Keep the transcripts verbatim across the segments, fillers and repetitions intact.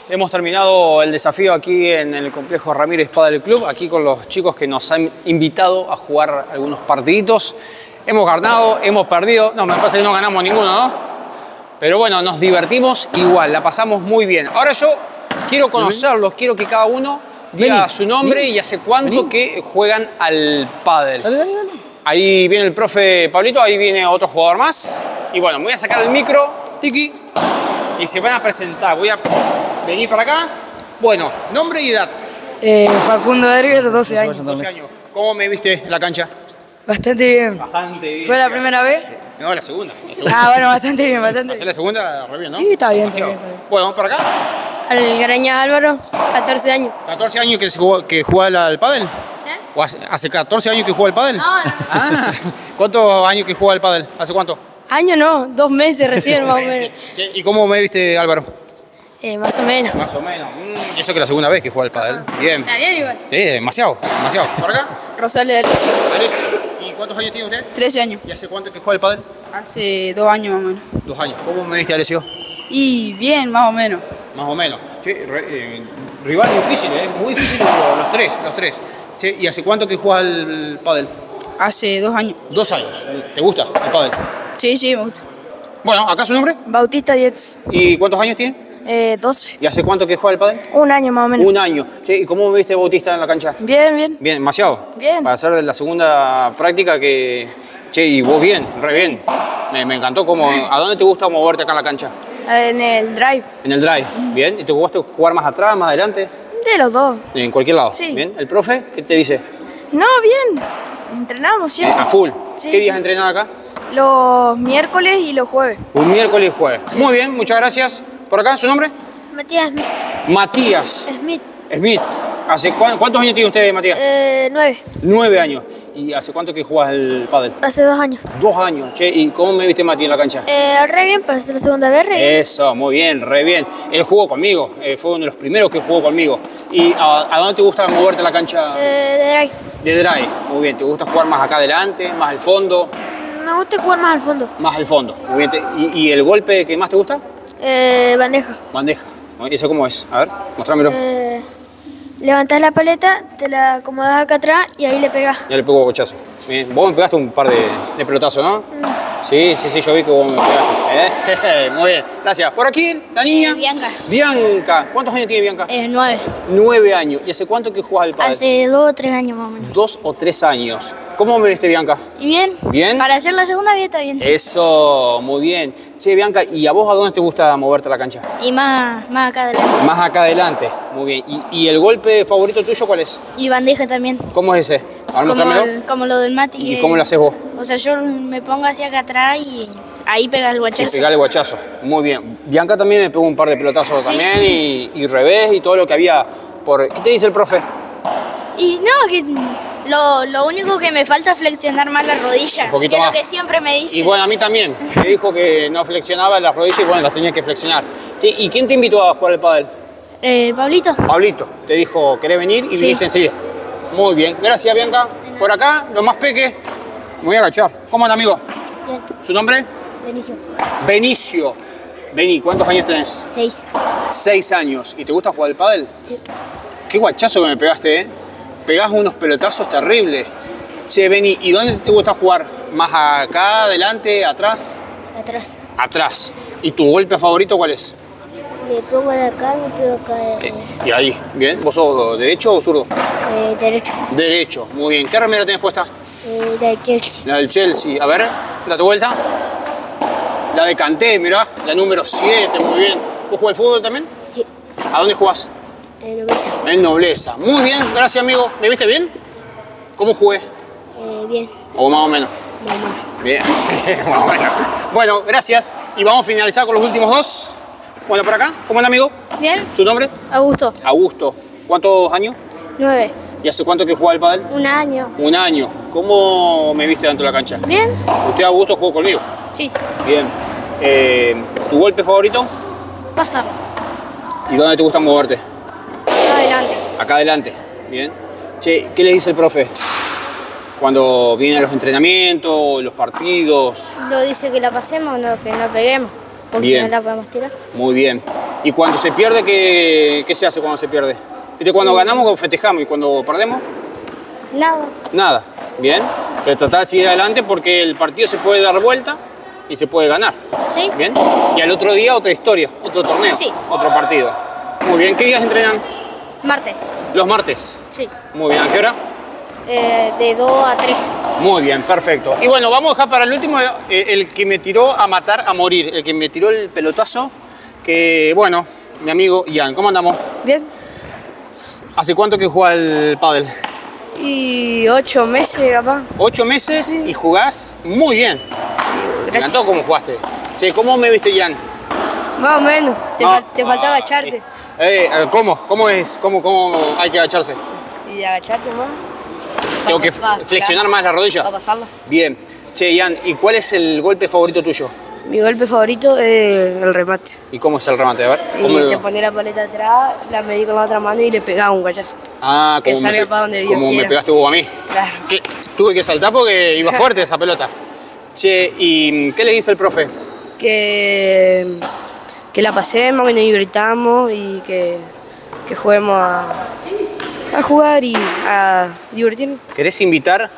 hemos terminado el desafío aquí en el complejo Ramírez Padel Club, aquí con los chicos que nos han invitado a jugar algunos partiditos. Hemos ganado, hemos perdido, no, me parece que no ganamos ninguno, ¿no? Pero bueno, nos divertimos igual, la pasamos muy bien. Ahora yo quiero conocerlos, quiero que cada uno diga vení, su nombre vení, y hace cuánto vení. que juegan al pádel. Dale, dale, dale. Ahí viene el profe Pablito, ahí viene otro jugador más. Y bueno, me voy a sacar el micro, Tiki, y se van a presentar. Voy a venir para acá. Bueno, nombre y edad. Eh, Facundo Erger, doce años. doce años. ¿Cómo me viste en la cancha? Bastante bien. Bastante bien. ¿Fue la primera vez? No, la segunda. La segunda. Ah, bueno, bastante bien, bastante bien. ¿Hacer la segunda? Re bien, ¿no? Sí, está bien, está bien, está bien. Bueno, vamos para acá. Algaraña Álvaro, catorce años. ¿catorce años que, se jugó, que juega al pádel? ¿Eh? ¿O hace, ¿Hace catorce años que juega al pádel? No, no. Ah, ¿cuántos años que juega al pádel? ¿Hace cuánto? Año no, dos meses recién más o menos. ¿Y cómo me viste, Álvaro? Eh, más o menos. Más o menos. Mm, y eso que es la segunda vez que juega al pádel. Bien. Está bien igual. Sí, demasiado, demasiado. ¿Por acá? Rosario Alessio. ¿Y cuántos años tiene usted? trece años. ¿Y hace cuánto que juega al pádel? Hace dos años más o menos. Dos años. ¿Cómo me viste, Alessio? Y bien, más o menos. Más o menos. Sí, re, eh, rival difícil, ¿eh? Muy difícil los, los tres, los tres. Sí, ¿y hace cuánto que juega al pádel? Hace dos años. Dos años. ¿Te gusta el pádel? Sí, sí, me gusta. Bueno, ¿acá su nombre? Bautista Dietz. ¿Y cuántos años tiene? Eh, doce. ¿Y hace cuánto que juega el pádel? Un año más o menos. Un año. Che, ¿y cómo me viste, Bautista, en la cancha? Bien, bien. Bien, demasiado. Bien. Para hacer la segunda práctica que... Che, y vos bien, re sí. bien. Me, me encantó cómo... ¿A dónde te gusta moverte acá en la cancha? En el drive. En el drive, mm. Bien. ¿Y te gusta jugar más atrás, más adelante? De los dos. En cualquier lado. Sí. Bien. ¿El profe qué te dice? No, bien. Entrenamos siempre. A full. Sí, ¿Qué días sí. entrenan acá? Los miércoles y los jueves. Un miércoles y jueves. Sí. Muy bien, muchas gracias. ¿Por acá su nombre? Matías Smith. Matías. Smith. Smith. ¿Hace cu ¿Cuántos años tiene usted, Matías? Eh, nueve. Nueve años. ¿Y hace cuánto que juegas el pádel? Hace dos años. Dos años. Che, ¿y cómo me viste, Mati, en la cancha? Eh, re bien, para hacer la segunda vez, re bien. Eso, muy bien, re bien. Él jugó conmigo, eh, fue uno de los primeros que jugó conmigo. ¿Y a, a dónde te gusta moverte en la cancha? Eh, de drive. De drive, muy bien. ¿Te gusta jugar más acá adelante, más al fondo? Me gusta jugar más al fondo. Más al fondo, muy bien. ¿Y, y el golpe que más te gusta? Eh, bandeja. Bandeja. ¿Eso cómo es? A ver, mostrámelo. Eh, levantás la paleta, te la acomodás acá atrás y ahí le pegás. Ya le pego bochazo. Bien. Vos me pegaste un par de, de pelotazos, ¿no? Mm. Sí, sí, sí, yo vi que vos me pegaste. ¿Eh? Muy bien, gracias. Por aquí, la niña. Eh, Bianca. Bianca. ¿Cuántos años tiene Bianca? Eh, nueve. Nueve años. ¿Y hace cuánto que juegas al pádel? Hace dos o tres años más o menos. Dos o tres años. ¿Cómo me viste, Bianca? ¿Y bien? ¿Bien? Para hacer la segunda vez está bien. Eso, muy bien. Che, Bianca, ¿y a vos a dónde te gusta moverte a la cancha? Y más, más acá adelante. Más acá adelante. Muy bien. ¿Y, y el golpe favorito tuyo cuál es? Y bandeja también. ¿Cómo es ese? Ahora Como, mostrámelo. el- como lo del Mati. ¿Y que- cómo lo haces vos? O sea, yo me pongo hacia acá atrás y ahí pega el Y guachazo. pegarle guachazo. Muy bien. Bianca también me pegó un par de pelotazos Sí. también y, y revés y todo lo que había por... ¿Qué te dice el profe? Y no, que lo, lo único que me falta es flexionar más la rodilla. Un poquito que es más. lo que siempre me dice. Y bueno, a mí también. Me dijo que no flexionaba las rodillas y bueno, las tenía que flexionar. Che, ¿y quién te invitó a jugar al pádel? Eh, Pablito. Pablito. Te dijo, ¿querés venir? Y Sí. viniste enseguida. Muy bien. Gracias, Bianca. Por acá, lo más peque. Me voy a agachar. ¿Cómo anda, amigo? Bien. ¿Su nombre? Benicio. Benicio. Beni, ¿cuántos años tenés? Seis. Seis años. ¿Y te gusta jugar al pádel? Sí. Qué guachazo que me pegaste, ¿eh? Pegás unos pelotazos terribles. Che, Beni, ¿y dónde te gusta jugar? ¿Más acá, adelante, atrás? Atrás. Atrás. ¿Y tu golpe favorito cuál es? Me pongo de acá, me pego acá de Eh, y ahí, bien. ¿Vos sos derecho o zurdo? eh, derecho. Derecho, muy bien. ¿Qué remera tenés puesta? Eh, de Chelsea. La del Chelsea. A ver, date vuelta. La de Kanté, mirá, la número siete, muy bien. ¿Vos jugás al fútbol también? Sí. ¿A dónde jugás? Eh, Nobleza. En Nobleza. Muy bien, gracias, amigo. ¿Me viste bien? ¿Cómo jugué? Eh, bien. O más o menos. Más o menos. Bien, más o menos. Bueno, gracias. Y vamos a finalizar con los últimos dos. Bueno, por acá, ¿cómo anda, amigo? Bien. ¿Su nombre? Augusto. Augusto. ¿Cuántos años? Nueve. ¿Y hace cuánto que juega al pádel? Un año. Un año. ¿Cómo me viste dentro de la cancha? Bien. Usted, Augusto, jugó conmigo. Sí. Bien. Eh, ¿Tu golpe favorito? Pasar. ¿Y dónde te gusta moverte? Adelante. Acá adelante. Bien. Che, ¿qué le dice el profe? Cuando vienen los entrenamientos, los partidos. Lo dice que la pasemos, no que no peguemos. Porque Bien. no la podemos tirar. Muy bien. ¿Y cuando se pierde, qué, qué se hace cuando se pierde? ¿Viste? Cuando ganamos festejamos y cuando perdemos, Nada. nada. Bien, pero tratar de seguir adelante porque el partido se puede dar vuelta y se puede ganar. ¿Sí? Bien, y al otro día otra historia, otro torneo, Sí. otro partido. Muy bien, ¿qué días entrenan? Marte. Los martes. Sí. Muy bien, ¿a qué hora? Eh, de dos a tres. Muy bien, perfecto. Y bueno, vamos a dejar para el último eh, el que me tiró a matar, a morir, el que me tiró el pelotazo, que bueno, mi amigo Ian, ¿cómo andamos? Bien. ¿Hace cuánto que juega el pádel? Y ocho meses, capaz. Ocho meses Sí. y jugás muy bien. Me Gracias. encantó cómo jugaste. Che, ¿cómo me viste, Ian? Más o menos. Te, No. fal- te falta Ah, agacharte. Eh, eh, ¿Cómo? ¿Cómo es? ¿Cómo, ¿Cómo hay que agacharse? Y agacharte más. ¿Tengo que Pa- flexionar claro, más la rodilla? Para pasarla. Bien. Che, Ian, ¿y cuál es el golpe favorito tuyo? Mi golpe favorito es el remate. ¿Y cómo es el remate? A ver. Y ¿cómo lo- te pones la paleta atrás, la medí con la otra mano y le pegás un guachazo. Ah, que como, me, salga pe- para donde Dios como me quiera. pegaste vos a mí. Claro. Que tuve que saltar porque iba fuerte esa pelota. Che, ¿y qué le dice el profe? Que, que la pasemos, que nos gritamos y que, que juguemos a, a jugar y a divertirnos. ¿Querés invitar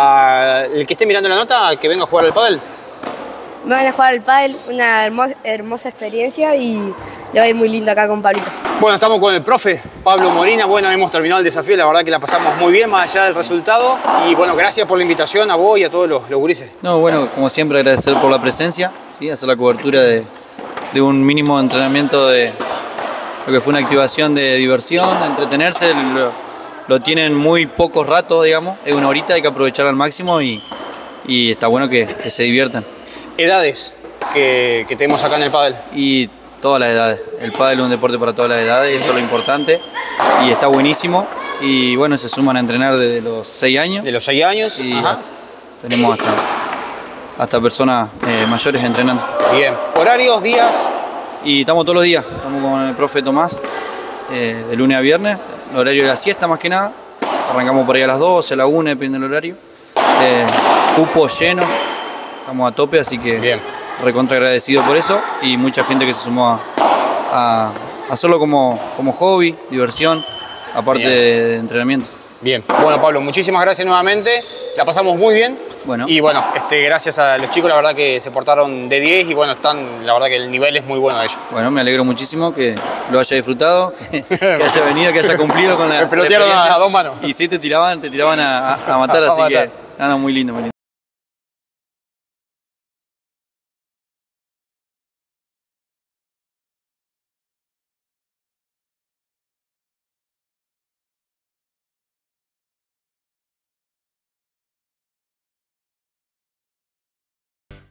al que esté mirando la nota a que venga a jugar al pádel? Me van a jugar al pádel, una hermosa, hermosa experiencia y le va a ir muy lindo acá con Pablito. Bueno, estamos con el profe Pablo Molina. Bueno, hemos terminado el desafío, la verdad que la pasamos muy bien, más allá del resultado. Y bueno, gracias por la invitación a vos y a todos los, los gurises. No, bueno, como siempre agradecer por la presencia, ¿sí? Hacer la cobertura de, de un mínimo de entrenamiento de lo que fue una activación de diversión, de entretenerse, lo, lo tienen muy pocos ratos, digamos, es una horita, hay que aprovechar al máximo y, y está bueno que, que se diviertan. Edades que, que tenemos acá en el pádel. Y todas las edades, el pádel es un deporte para todas las edades, eso es lo importante y está buenísimo y bueno, se suman a entrenar desde los seis años. De los seis años. Y Ajá. tenemos hasta, hasta personas eh, mayores entrenando. Bien. Horarios, días. Y estamos todos los días, estamos con el profe Tomás, eh, de lunes a viernes, el horario de la siesta más que nada, arrancamos por ahí a las doce, a la una, depende del horario. Eh, cupo lleno, estamos a tope, así que Bien. recontra agradecido por eso y mucha gente que se sumó a, a, a hacerlo como, como hobby, diversión, aparte Bien. de, de entrenamiento. Bien. Bueno, Pablo, muchísimas gracias nuevamente. La pasamos muy bien. Bueno. Y bueno, este, gracias a los chicos, la verdad que se portaron de diez y bueno, están, la verdad que el nivel es muy bueno de ellos. Bueno, me alegro muchísimo que lo haya disfrutado, que, que haya venido, que haya cumplido con la Me pelotearon experiencia. a dos manos. Y sí, te tiraban, te tiraban a, a- a matar, A así matar. que, no, no, muy lindo, muy lindo.